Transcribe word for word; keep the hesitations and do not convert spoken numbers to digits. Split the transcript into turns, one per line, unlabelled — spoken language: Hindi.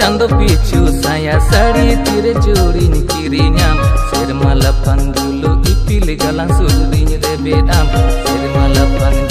चंदो पिछु साया साड़ी तीरे जोड़ी किरी नाम सेरमा लपन दुलो इपिल गलां सुरिन रे बेदाम सेरमा लपन